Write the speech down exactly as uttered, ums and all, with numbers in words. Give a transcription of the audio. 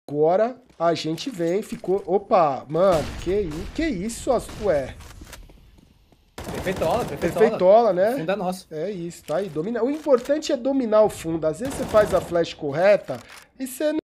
Agora a gente vem, ficou... Opa, mano, que, que isso, ué? Perfeitola, perfeitola. Perfeitola, né? O fundo é nosso. É isso, tá aí. Domina... O importante é dominar o fundo. Às vezes você faz a flash correta e você